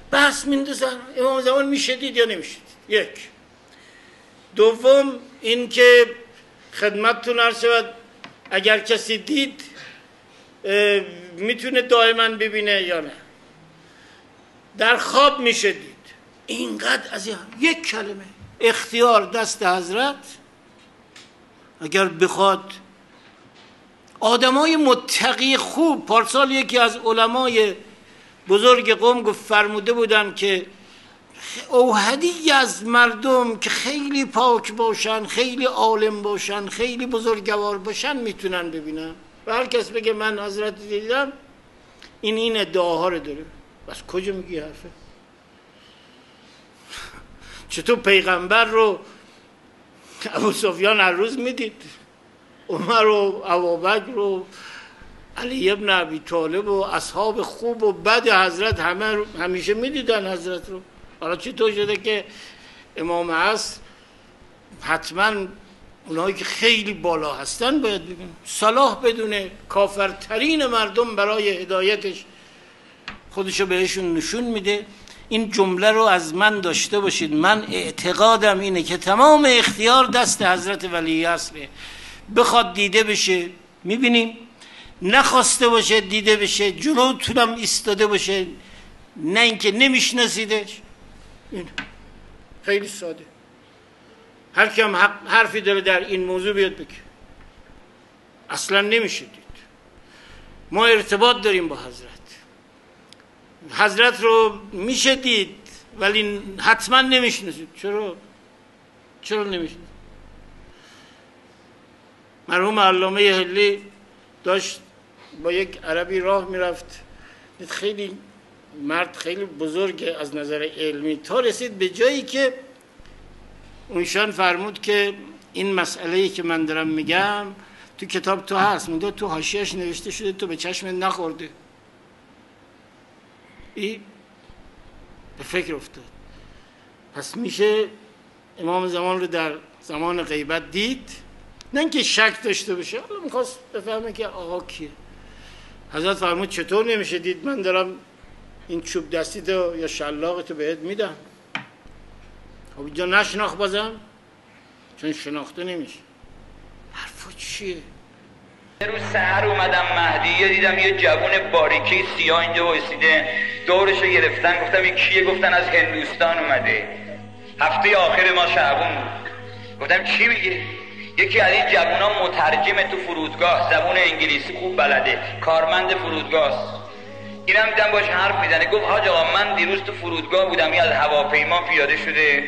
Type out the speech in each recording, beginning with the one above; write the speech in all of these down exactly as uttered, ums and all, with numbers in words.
بحث میندازن امام زمان میشدید یا نمیشدید. یک. دوم این که خدمتتون عرض شود اگر کسی دید میتونه دائما ببینه یا نه. در خواب میشدید. اینقدر از یک کلمه اختیار دست حضرت. اگر بخواد آدمای متقی خوب، پارسال یکی از علمای بزرگ قوم گفت فرموده بودن که اوحدی از مردم که خیلی پاک باشن، خیلی عالم باشن، خیلی بزرگوار باشن میتونن ببینن و هر کس بگه من حضرت دیدم این این ادعاها رو داره. بس کجا میگی حرفه؟ چطور پیغمبر رو ابو سفیان هر روز میدید، عمر و ابوبکر و علی ابن ابی طالب و اصحاب خوب و بد حضرت همه همیشه میدیدن حضرت رو. حالا چطور شده که امام عصر حتما اونایی که خیلی بالا هستن باید ببینن؟ صلاح بدونه کافرترین مردم برای هدایتش خودشو بهشون نشون میده. این جمله رو از من داشته باشید. من اعتقادم اینه که تمام اختیار دست حضرت ولی عصره. بخواد دیده بشه میبینیم، نخواسته باشه دیده بشه، جلوتونم ایستاده باشه، نه اینکه نمیشناسیدش. این خیلی ساده. هر کم حرفی داره در این موضوع بیاد بگه. اصلا نمیشه دید. ما ارتباط داریم با حضرت. حضرت رو میشه دید ولی حتما نمیشناسید. چرا؟ چرا نمیشناسید؟ مرحوم علامه حلی داشت با یک عربی راه میرفت، خیلی مرد خیلی بزرگ از نظر علمی، تا رسید به جایی که اونشان فرمود که این مسئله‌ای که من دارم میگم تو کتاب تو هست، میگه تو حاشیه‌اش نوشته شده تو به چشمت نخورده. این به فکر افتاد. پس میشه امام زمان رو در زمان غیبت دید، نه اینکه شک داشته باشه. حالا میخواست بفهمه که آقا کیه. حضرت فرمود چطور نمیشه دید؟ من دارم این چوب دستی تو یا شلاق تو بهت میدم. خب اینجا نشناخت بازم، چون شناخته نمیشه. حرفا چیه؟ روز سحر اومدم مهدیه، دیدم یه جوون باریکی سیاه اینجا وایسیده، دورشو گرفتن. گفتم این کیه؟ گفتن از هندوستان اومده، هفته آخر ما شعبون بود. گفتم چی میگه؟ یکی از این جوونا مترجم تو فرودگاه، زبون انگلیسی خوب بلده، کارمند فرودگاه. اینم دیدم باش حرف میزنه. گفت حاج آقا من دیروز تو فرودگاه بودم، این از هواپیما پیاده شده،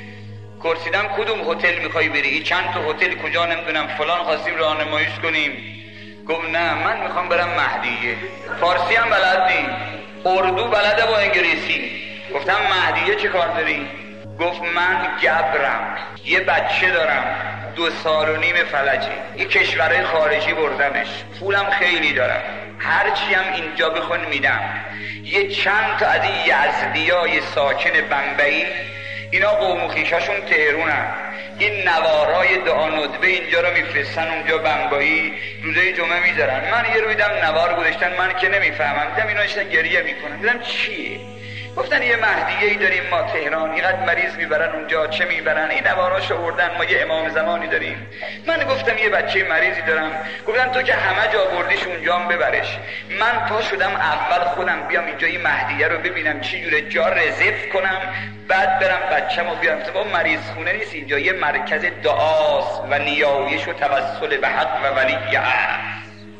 پرسیدم کدوم هتل میخوای بری؟ چند تا هتل کجا نمیدونم فلان، خواستیم راهنماییش کنیم. گفت نه من میخوام برم مهدیه. فارسی هم بلد نی، اردو بلده با انگلیسی. گفتم مهدیه چه کار داری؟ گفت من گبرم، یه بچه دارم دو سال و نیم فلجه، یه کشورهای خارجی بردمش، پولم خیلی دارم، هرچی هم اینجا بخون میدم. یه چند تا از این یزدیای ساکن بمبئی، اینا قوم و خویشاشون تهرونن، این نوارای دعا ندبه اینجا رو میفرستن اونجا بمبئی، روزه جمعه میذارن. من یه رو دیدم نوار گذاشتن، من که نمیفهمم، دیدم اینا اشتن گریه میکنن. دیدم چیه؟ گفتن یه مهدیه ای داریم ما تهران، اینقدر مریض میبرن اونجا، چه میبرن؟ این نواراش آوردن، ما یه امام زمانی داریم. من گفتم یه بچه مریضی دارم. گفتن تو که همه جا بردیش اونجا هم ببرش. من پا شدم اول خودم بیام اینجا این مهدیه رو ببینم چی جوره، جا رزرو کنم، بعد برم بچه‌مو بیارم. تو با مریض خونه نیست، اینجا یه مرکز دعاست و نیایش و توسل به حق و ولی است.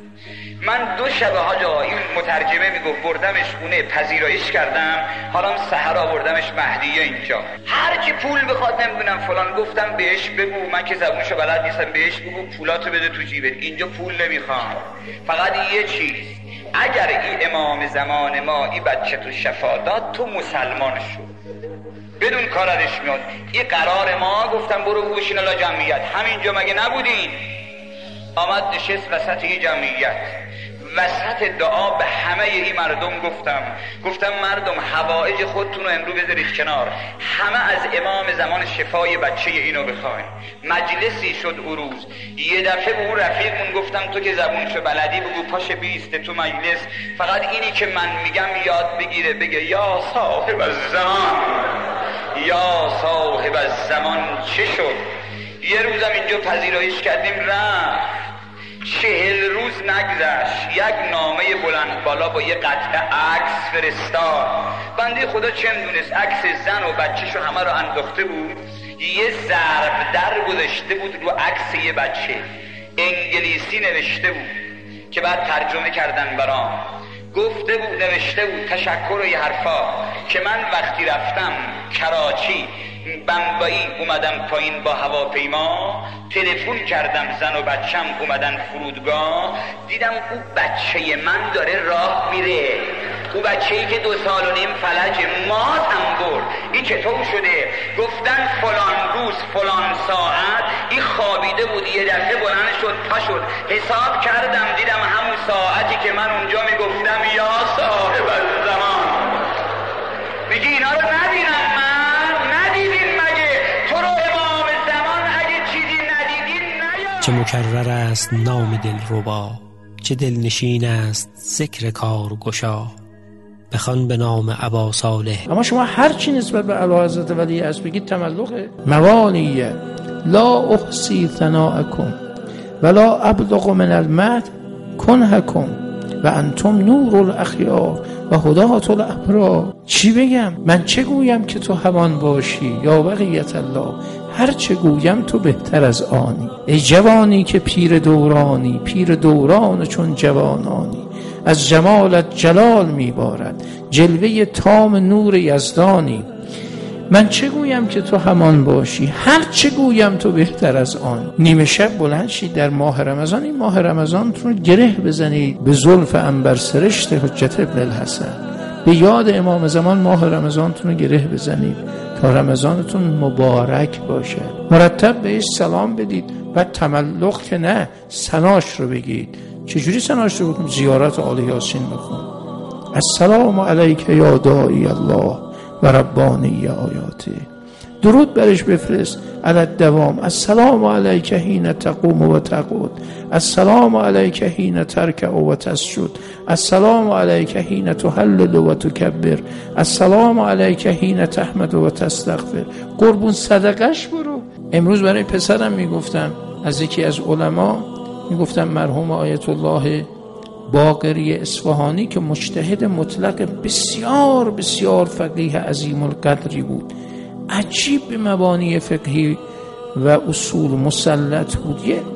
من دو شب حاج آقا این مترجمه میگفت بردمش خونه، پذیرایش کردم، حالا سحر آوردمش مهدیه اینجا. هر کی پول بخواد نمیدونم فلان، گفتم بهش بگو، من که زبونشو بلد نیستم، بهش بگو پولاتو بده تو جیبت، اینجا پول نمیخوام، فقط یه چیز، اگر این امام زمان ما این بچه تو شفا داد تو مسلمان شو، بدون کارش میاد. این قرار ما. گفتم برو گوشین الا جمعیت، همینجا مگه نبودین؟ آمد نشست وسط این جمعیت، وسط دعا به همه این مردم گفتم گفتم مردم حوائج خودتون رو امروز بذارید کنار، همه از امام زمان شفای بچه اینو بخواین. مجلسی شد او روز، یه دفعه به اون رفیقمون گفتم تو که زبونشو بلدی بگو پاش بیسته تو مجلس، فقط اینی که من میگم یاد بگیره، بگه یا صاحب الزمان، یا صاحب الزمان. چه شد؟ یه روزم اینجا پذیرایش کردیم رفت، چهل روز نگذشت یک نامه بلند بالا با یه قطعه عکس فرستاد. بنده خدا چه میدونست عکس زن و بچه‌شو همه رو انداخته بود، یه ضرب در گذاشته بود رو عکس یه بچه، انگلیسی نوشته بود که بعد ترجمه کردن برام، گفته بود نوشته بود تشکر و یه حرفا که من وقتی رفتم کراچی بمبئی اومدم پایین با هواپیما، تلفن کردم زن و بچم اومدن فرودگاه، دیدم او بچه من داره راه میره، او بچه‌ای که دو سال و نیم فلج مات هم برد، این چطور شده؟ گفتن فلان روز فلان ساعت این خوابیده بود، یه دفعه بلند شد پا شد، حساب کردم دیدم همون ساعتی که من اونجا میگفتم یا صاحب الزمان. میگی اینا رو ندیدم من؟ ندیدین مگه؟ تو رو امام زمان اگه چیزی ندیدین نیا. چه مکرر است نام دلربا، چه دلنشین است ذکر کار گشا، بخوان به نام ابا صالح. اما شما هر چی نسبت به اعلیحضرت ولی است بگید تملقه. موالیه لا احصی ثناءکم ولا ابلغ من المدح کنهکم و انتم نور الاخیار و هدات الابرار. چی بگم؟ من چه گویم که تو همان باشی یا بقیت الله، هر چه گویم تو بهتر از آنی. ای جوانی که پیر دورانی، پیر دوران چون جوانانی، از جمالت جلال میبارد جلوه تام نور یزدانی. من چه گویم که تو همان باشی، هر چه گویم تو بهتر از آن. نیمه شب بلند شید در ماه رمضان، این ماه رمضانتون رو گره بزنید به زلف عنبر سرشت حجت ابن الحسن، به یاد امام زمان ماه رمضانتون رو گره بزنید تا رمضانتون مبارک باشه. مرتب بهش سلام بدید و تملق که نه، ثناش رو بگید. چجوری ثناش رو بکنید؟ زیارت آل یاسین بخون. السلام علیک یا داعی الله و ربانی آیاته. درود برش بفرست علی الدوام. السلام علیک حین تقوم و تقعد، السلام علیک حین ترکع و تسجد، السلام علیک حین تهلل و تکبر، السلام علیک حین تحمد و تستغفر. قربون صدقش برو. امروز برای پسرم میگفتم، از یکی از علما میگفتم، مرحوم آیت الله باقری اصفهانی که مجتهد مطلق بسیار بسیار فقیه عظیم القدری بود، عجیب به مبانی فقهی و اصول مسلط بود، یه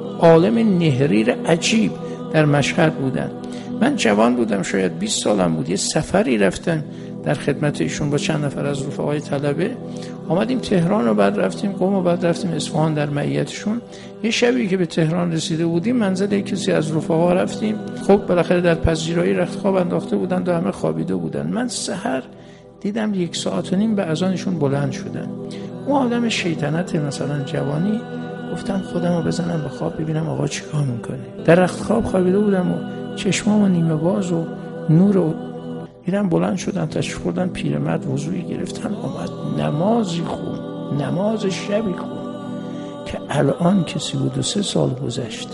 عالم نهریر عجیب در مشهد بودن. من جوان بودم، شاید بیست سالم بود، یه سفری رفتم در خدمت ایشون با چند نفر از رفقای طلبه، آمدیم تهران و بعد رفتیم قم و بعد رفتیم اصفهان در معیتشون. یه شبی که به تهران رسیده بودیم منزل کسی از رفقا رفتیم، خب بالاخره در پذیرایی رخت خواب انداخته بودن و همه خوابیده بودن. من سحر دیدم یک ساعت و نیم به اذانشون بلند شدن. اون آدم شیطنت مثلا جوانی، گفتم خودم رو بزنم به خواب ببینم آقا چی کار میکنه. در رخت خواب خوابیده بودم و چشمام نیمه باز و نور و دیدم بلند شدن، تشریف بردن پیرمرد، وضوئی گرفتن، آمد نمازی خون، نماز شبی خون که الان که سی و سه سال گذشته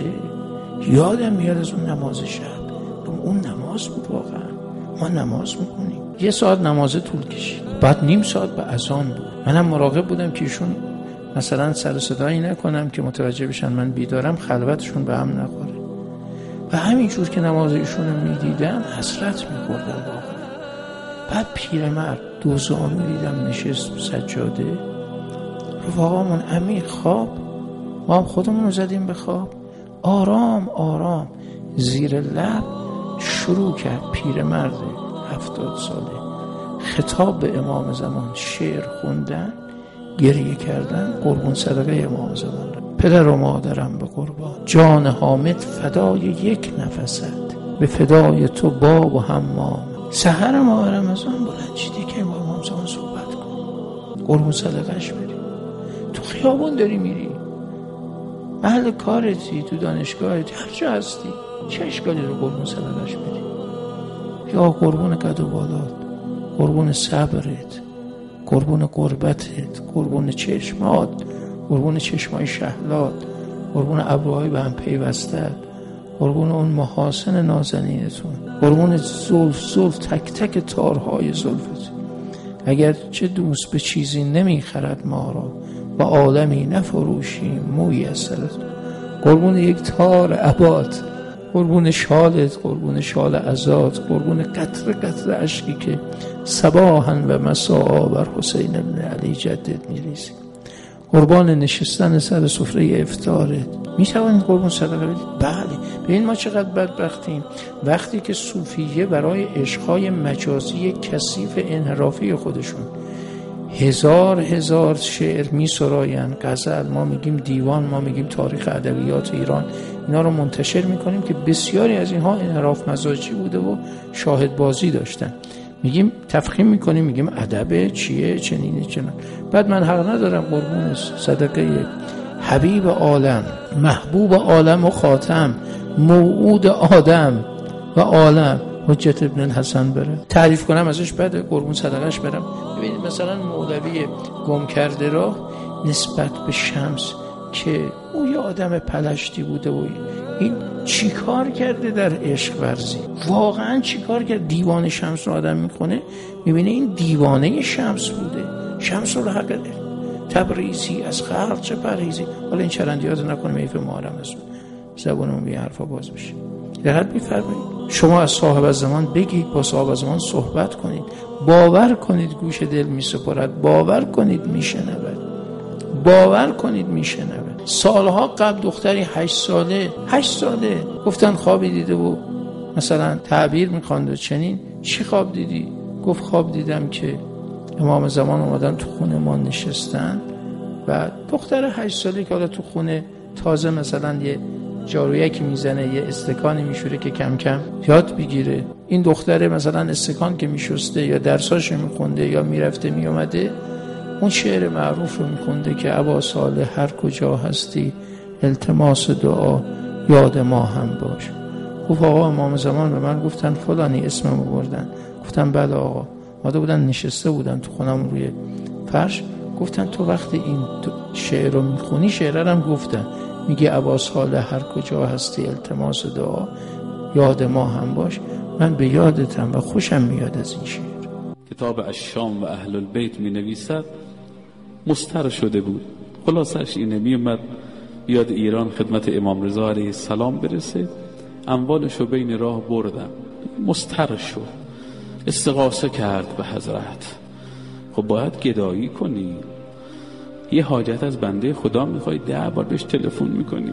یادم میاد از اون نماز شب. اون نماز بود واقعا، ما نماز میکنیم. یه ساعت نماز طول کشید، بعد نیم ساعت به اذان بود. منم مراقب بودم که ایشون مثلا سر صدایی نکنم که متوجه بشن من بیدارم، خلوتشون به هم نخوره. و همینجور که نماز ایشون رو میدیدم حسرت میخوردم واقعا. بعد پیرمرد دوزانو دیدم نشست سجاده، رفقامون عمیق خواب، ما هم خودمون رو زدیم به خواب. آرام آرام زیر لب شروع کرد پیرمرد هفتاد ساله خطاب به امام زمان، شعر خوندن، گریه کردن، قربون صدقه امام زمان. پدر و مادرم به قربان، جان حامد فدای یک نفست، به فدای تو باب و حمام. سحر ماه رمضان بلند شدی که امام زمان صحبت کن، قربون صدقش بری. تو خیابون داری میری، محل کارتی، تو دانشگاهتی، هر جا هستی، چه اشکالی رو قربون صدقش بدی؟ یا قربون قد و بالات، قربون صبرت، قربون قربتت، قربون چشمات، قربون چشمای شهلات، قربون ابروهای به هم پیوستت، قربون اون محاسن نازنینتون، قربون زلف زلف تک تک تارهای زلفت. اگر چه دوست به چیزی نمیخرد ما را، و عالمی نفروشیم موی از سرت. قربون یک تار عبات، قربون شالت، قربون شال عزات، قربون قطره قطره عشقی که صباحا و مساء بر حسین بن علی جدت میریزی، قربان نشستن سر سفره افطارت. میتوانید قربون صدقه بدید؟ بله. ببین ما چقدر بدبختیم وقتی که صوفیه برای عشقهای مجازی کثیف انحرافی خودشون هزار هزار شعر می سراین، غزل، ما میگیم دیوان، ما میگیم تاریخ ادبیات ایران، اینا رو منتشر میکنیم که بسیاری از اینها انحراف مزاجی بوده و شاهد بازی داشتن. میگیم تفخیم میکنیم، میگیم ادب چیه چنینه چنان. بعد من حق ندارم قربون صدقه حبیب عالم، محبوب عالم و خاتم، موعود آدم و عالم حجت ابن الحسن بره تعریف کنم ازش بده؟ قربون صدقش برم؟ ببینید مثلا مولوی گم کرده راه نسبت به شمس که او یه آدم پلشتی بوده و این چی کار کرده در عشق ورزی، واقعا چی کار کرد؟ دیوانه شمس رو آدم میکنه، میبینه این دیوانه شمس بوده، شمس رو حق تبریزی از خلق چه پریزی. حالا این چرندیات نکنه میفه محرم است زبانمون بی حرفا باز بشه. دقت می‌فرمایید شما از صاحب الزمان بگید، با صاحب الزمان صحبت کنید، باور کنید گوش دل میسپرد، باور کنید میشنود، باور کنید میشنود. سالها قبل دختری هشت ساله هشت ساله گفتن خوابی دیده و مثلا تعبیر می‌خواند و چنین. چی خواب دیدی؟ گفت خواب دیدم که امام زمان اومدن تو خونه ما نشستن و دختر هشت ساله که حالا تو خونه تازه مثلا یه جارویکی میزنه، یه استکانی میشوره که کم کم یاد بگیره. این دختره مثلا استکان که میشسته یا درساشو میخونده یا میرفته میومده، اون شعر معروف رو میخونده که ابا صالح هر کجا هستی التماس دعا یاد ما هم باش. گفت آقا امام زمان به من گفتن فلانی اسممو بردن. گفتم بله آقا. ماده بودن نشسته بودن تو خونم روی فرش، گفتن تو وقتی این شعر رو میخونی، شعر هم گفتن، میگه ابا صالح هر کجا هستی التماس دعا یاد ما هم باش. من به یادتم و خوشم میاد از این شعر. کتاب الشام و اهل البیت می نویسد مستر شده بود. خلاصش اینه، می اومد بیاد ایران خدمت امام رضا علیه السلام برسه، اموالشو بین راه بردن، مستر شد، استغاثه کرد به حضرت. خب باید گدایی کنی، یه حاجت از بنده خدا میخوای، ده بار بهش تلفن میکنی،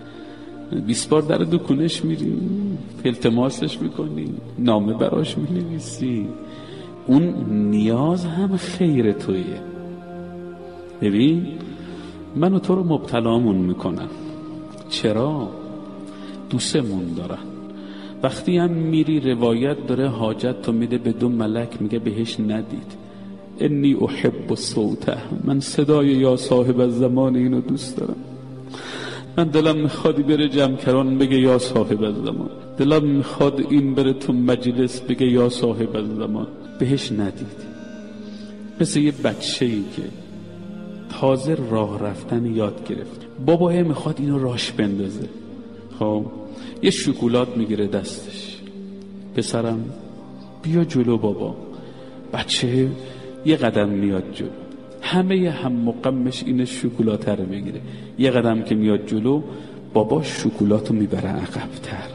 بیست بار در دکونش میری، التماسش میکنی، نامه براش مینویسی، اون نیاز هم خیر تویه. ببین من و تو رو مبتلامون میکنن. چرا؟ دوستمون دارن. وقتی هم میری روایت داره حاجت تو میده به دو ملک، میگه بهش ندید، انی احب الصوته، من صدای یا صاحب الزمان اینو دوست دارم. من دلم میخوادی بره جمکران بگه یا صاحب الزمان، دلم میخواد این بره تو مجلس بگه یا صاحب الزمان، بهش ندید. مثل یه بچه‌ای که تازه راه رفتن یاد گرفت، بابا میخواد اینو راش بندازه، خب یه شکلات میگیره دستش، پسرم بیا جلو بابا، بچه یه قدم میاد جلو، همه هم مقامش اینه شکلات رو بگیره، یه قدم که میاد جلو بابا شکلاتو میبره عقب‌تر.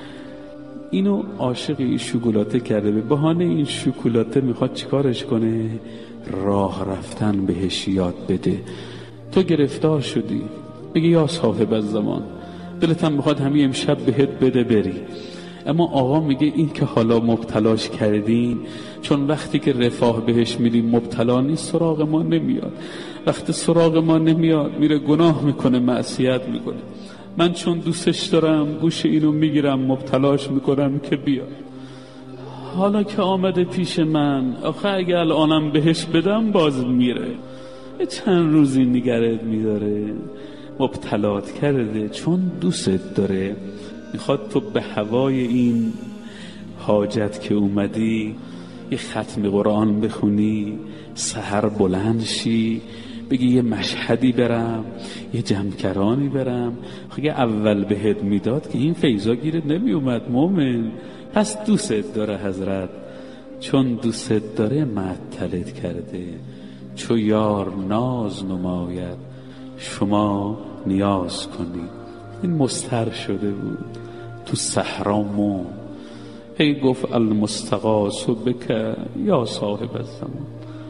اینو عاشق این شکلاته کرده، به بهانه این شکلاته میخواد چیکارش کنه؟ راه رفتن بهش یاد بده. تو گرفتار شدی، بگی یا صاحب الزمان، دلت هم میخواد همین امشب بهت بده بری، اما آقا میگه این که حالا مبتلاش کردین، چون وقتی که رفاه بهش میریم مبتلا نیست، سراغ ما نمیاد. وقتی سراغ ما نمیاد میره گناه میکنه، معصیت میکنه. من چون دوستش دارم گوش اینو میگیرم، مبتلاش میکنم که بیا. حالا که آمده پیش من، آخه اگه الانم بهش بدم باز میره، چند روزی نگرت میداره، مبتلات کرده چون دوست داره. میخواد تو به هوای این حاجت که اومدی یه ختم قرآن بخونی، سحر بلند شی، بگی یه مشهدی برم، یه جمکرانی برم. خیلی اول بهت میداد که این فیضا گیرت نمی اومد مومن، پس دوست داره حضرت، چون دوست داره معطلت کرده. چو یار ناز نماید شما نیاز کنید. این مستر شده بود تو صحرا مون، هی گفت المستغاث بک یا صاحب الزمان.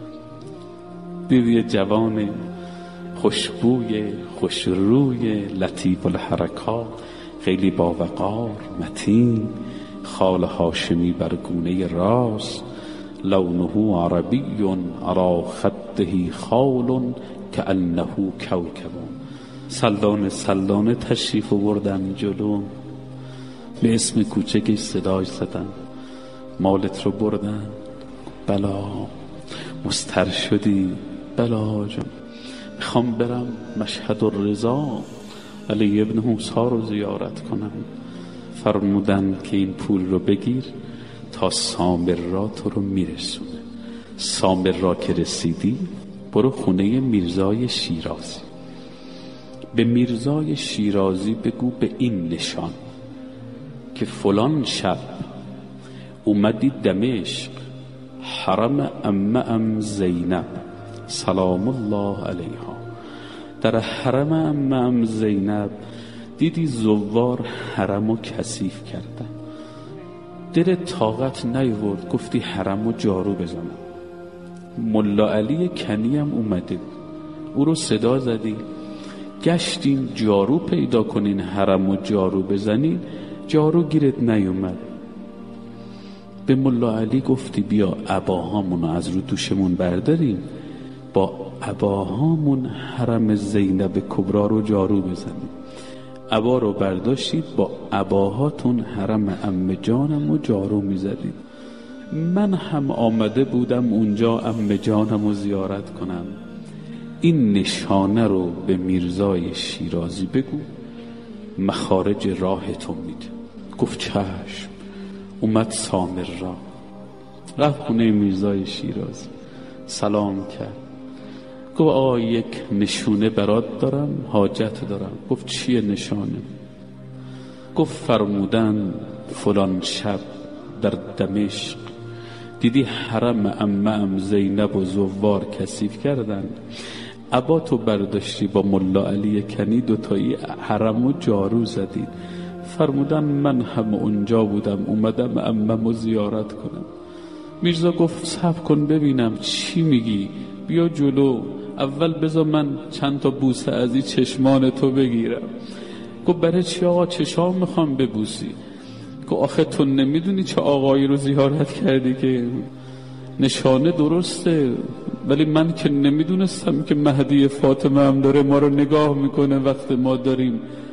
دید یه جوان خوشبوی خوشروی لطیف الحرکات، خیلی با وقار متین، خال هاشمی بر گونه راست، لونه عربی علی خده خال کأنه کوکب. سلدانه سلدانه تشریف آوردن جلو، به اسم کوچکش صداش زدن، مالت رو بردن. بلا مستر شدی؟ بلا جان، میخوام برم مشهد الرضا علی ابن موسی رو زیارت کنم. فرمودن که این پول رو بگیر تا سامرا تو رو میرسونه. سامرا که رسیدی برو خونه میرزای شیرازی، به میرزای شیرازی بگو به این نشان که فلان شب اومدی دمشق، حرم امم زینب سلام الله علیها، در حرم امم زینب دیدی زوار حرمو کثیف کردن، دل طاقت نیورد، گفتی حرمو جارو بزنم. ملا علی کنی هم اومده، او رو صدا زدی، گشتین جارو پیدا کنین حرمو جارو بزنین، جارو گیرت نیومد. به ملا علی گفتی بیا عباهامونو از رو دوشمون برداریم، با عباهامون حرم زینب کبرا رو جارو بزنیم. عبا رو برداشتید، با عباهاتون حرم عمه جانم رو جارو میزدید. من هم آمده بودم اونجا عمه جانم رو زیارت کنم. این نشانه رو به میرزای شیرازی بگو، مخارج راه تو میده. گفت چشم. اومد سامرا، رفت خونه میرزای شیرازی، سلام کرد، گفت آقا یک نشونه برات دارم، حاجت دارم. گفت چیه نشانه؟ گفت فرمودن فلان شب در دمشق دیدی حرم امم زینب و زوار کثیف کردن، عبا تو برداشتی با ملا علی کنی دوتایی حرم و جارو زدید. فرمودن من هم اونجا بودم، اومدم اممو زیارت کنم. میرزا گفت صبر کن ببینم چی میگی، بیا جلو، اول بذار من چند تا بوسه از این چشمان تو بگیرم. گفت برای چی آقا چشام میخوام ببوسی؟ گفت آخه تو نمیدونی چه آقایی رو زیارت کردی که نشانه درسته، ولی من که نمیدونستم که مهدی فاطمه هم داره ما رو نگاه میکنه وقت ما داریم